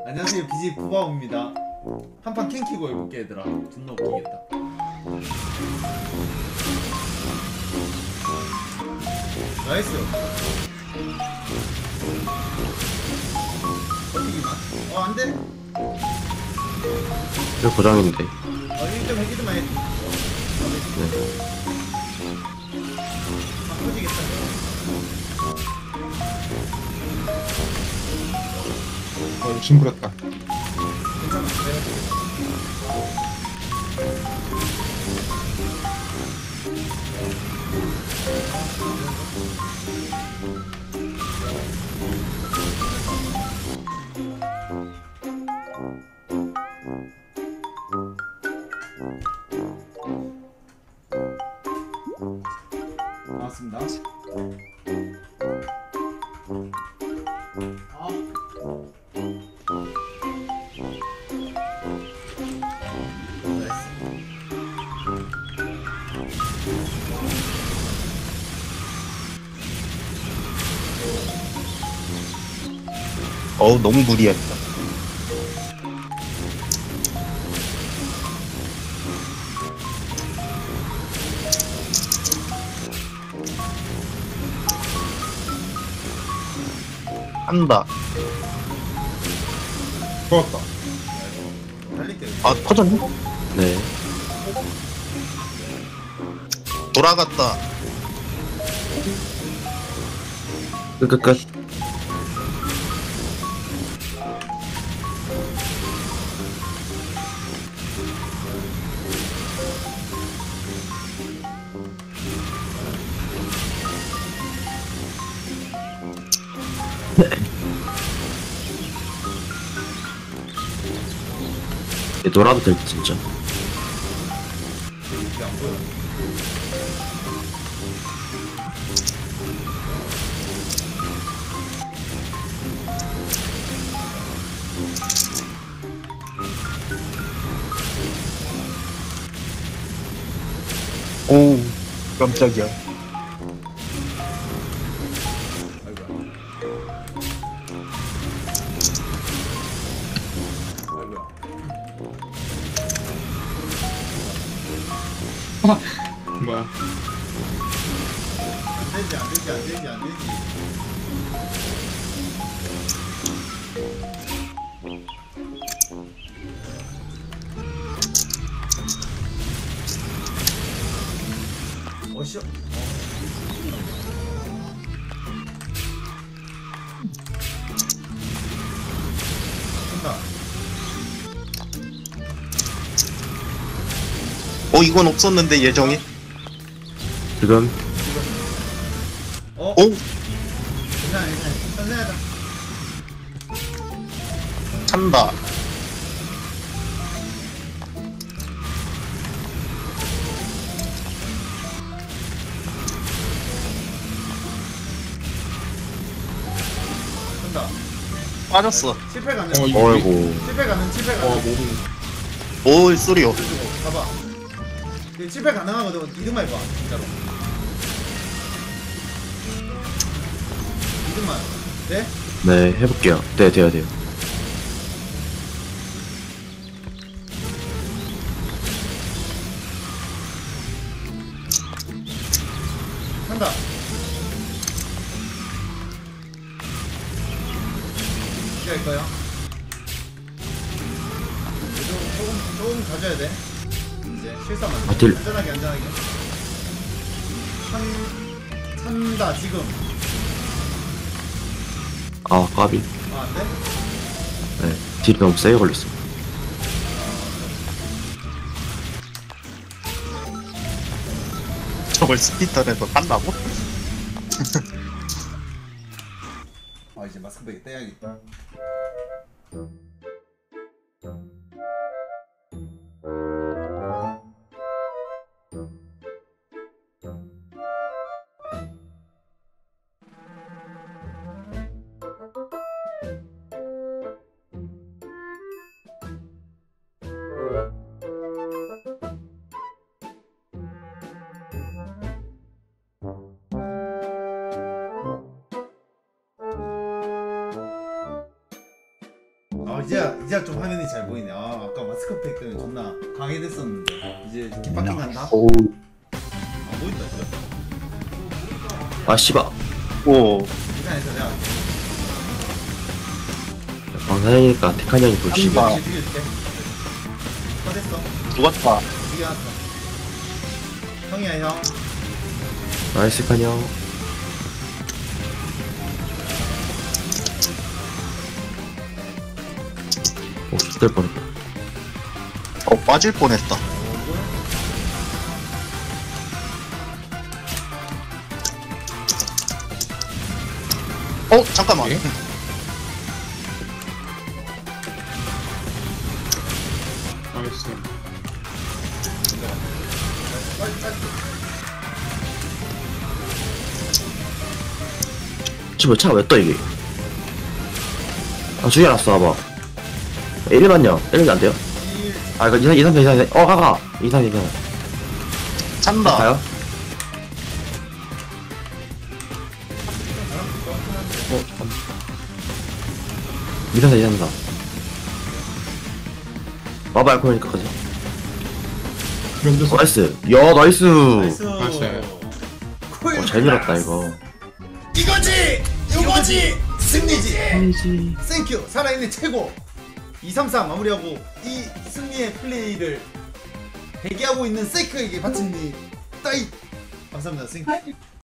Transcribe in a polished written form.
안녕하세요, BJ 부바옵니다. 한판 캔키고 해볼게 얘들아. 존나 웃기겠다. 나이스. 버티기만. 안돼. 이거 고정인데. 1점 해기드만 해. 네. 터지겠다. 욕심 부렸다. 괜찮아. 나왔습니다. 어우 너무 무리했다. 한다. 좋았다. 달릴게. 아 터졌네? 네. 돌아갔다. 끝. 얘 놀아도 될 듯, 진짜. 이게 안 보여. 오 깜짝이야. 뭐야? 안 되지. 어시어. 한다. 이건 없었는데 예정에. 지금, 오. 괜찮아. 천천히하자. 찬다. 한다. 빠졌어. 실패 가능. 어이구. 실패 가능. 오 소리요. 봐봐. 실패 가능하거든. 이득만 해봐. 진짜로. 이득만. 네? 네, 해볼게요. 네, 돼요. 한다. 이제 할 거야. 조금 가져야 돼. 이제 실수하면 안 돼. 딜. 안전하게. 찬다 지금. 아, 까비. 안 돼? 네. 딜이 너무 세게 걸렸어. 저걸 스피터에서 딴다고? 이제 마스크팩 떼야겠다. 이제 좀 화면이 잘 보이네. 아까 마스크팩 때문에 존나 강해됐었는데 이제 깃바퀴 간다. 오. 안 보인다 진짜. 아 씨발. 오 괜찮아 내가 방사형이니까 테칸 형이 볼 수 있어. 아. 죽여줄게. 꺼냈어. 죽었다. 죽여놨어. 형이야 형. 나이스 칸 형. 오 죽될 뻔했다. 빠질 뻔했다. 잠깐만. 예? 나이스. 지금 차가 왜 떠 이게? 아 죽여놨어 봐봐. 1만요. 1이 안 돼요? 아 이거 2, 3, 가가. 2, 3, 2, 3. 찬다. 가요? 잠깐만. 2, 3, 4, 2, 3, 4. 와봐 알코올이니까 가자. 면도서. 나이스. 야 나이스. 나이스. 나이스. 잘 밀었다 이거. 이거지 승리지. 아니지. 땡큐 살아있는 최고. 233 마무리하고 이 승리의 플레이를 대기하고 있는 세이크에게 바칩니다. 따이 감사합니다. 땡큐.